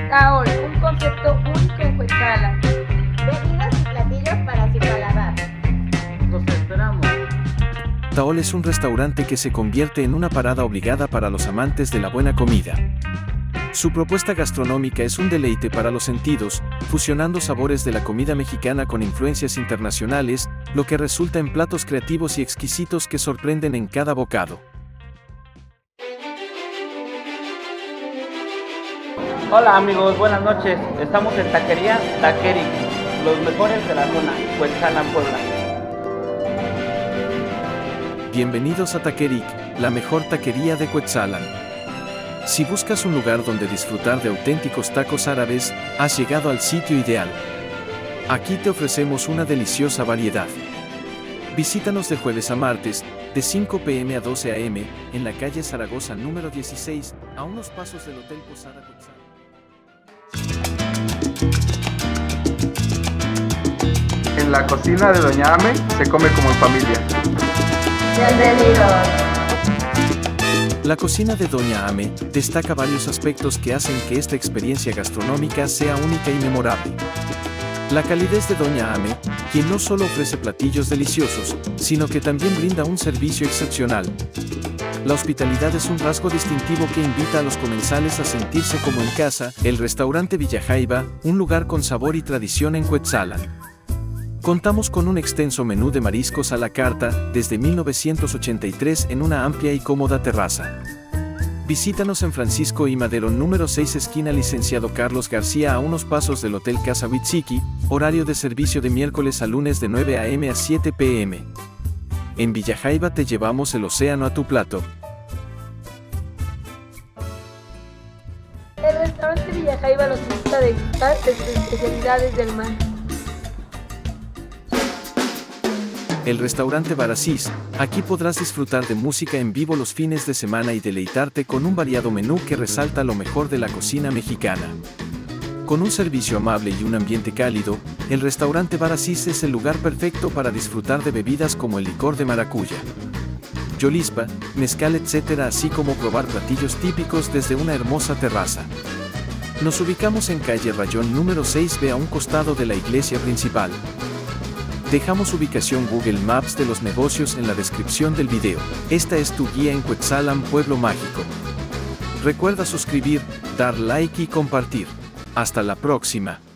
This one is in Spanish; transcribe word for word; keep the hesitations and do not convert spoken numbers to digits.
Taol, un concepto único en Cuetzalan. Bebidas y platillos para su paladar. Los esperamos. Taol es un restaurante que se convierte en una parada obligada para los amantes de la buena comida. Su propuesta gastronómica es un deleite para los sentidos, fusionando sabores de la comida mexicana con influencias internacionales, lo que resulta en platos creativos y exquisitos que sorprenden en cada bocado. Hola amigos, buenas noches. Estamos en Taquería Taqueric, los mejores de la zona, Cuetzalan, Puebla. Bienvenidos a Taqueric, la mejor taquería de Cuetzalan. Si buscas un lugar donde disfrutar de auténticos tacos árabes, has llegado al sitio ideal. Aquí te ofrecemos una deliciosa variedad. Visítanos de jueves a martes, de cinco pe eme a doce a eme, en la calle Zaragoza número dieciséis, a unos pasos del Hotel Posada Cuetzalan. En la cocina de Doña Ame se come como en familia. Bienvenidos. La cocina de Doña Ame destaca varios aspectos que hacen que esta experiencia gastronómica sea única y memorable. La calidez de Doña Ame, quien no solo ofrece platillos deliciosos, sino que también brinda un servicio excepcional. La hospitalidad es un rasgo distintivo que invita a los comensales a sentirse como en casa. El restaurante Villa Jaiba, un lugar con sabor y tradición en Cuetzalan. Contamos con un extenso menú de mariscos a la carta, desde mil novecientos ochenta y tres en una amplia y cómoda terraza. Visítanos en Francisco I. Madero número seis esquina Licenciado Carlos García a unos pasos del Hotel Casa Huitziki, horario de servicio de miércoles a lunes de nueve a eme a siete pe eme. En Villa Jaiba te llevamos el océano a tu plato. El restaurante Villa Jaiba los invita a degustar de sus especialidades del mar. El restaurante Barasís, aquí podrás disfrutar de música en vivo los fines de semana y deleitarte con un variado menú que resalta lo mejor de la cocina mexicana. Con un servicio amable y un ambiente cálido, el restaurante Barasís es el lugar perfecto para disfrutar de bebidas como el licor de maracuya, yolispa, mezcal, etcétera, así como probar platillos típicos desde una hermosa terraza. Nos ubicamos en calle Rayón número seis be a un costado de la iglesia principal. Dejamos ubicación Google Maps de los negocios en la descripción del video. Esta es tu guía en Cuetzalan, Pueblo Mágico. Recuerda suscribir, dar like y compartir. Hasta la próxima.